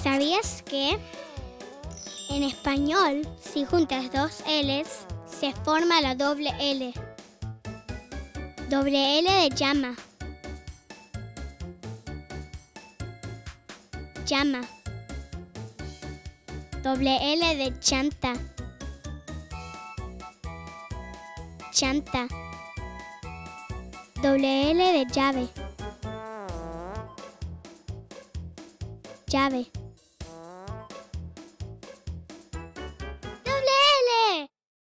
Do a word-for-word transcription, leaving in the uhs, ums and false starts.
¿Sabías que en español, si juntas dos L's, se forma la doble L? Doble L de llama. Llama. Doble L de chanta. Chanta. Doble L de llave. Llave.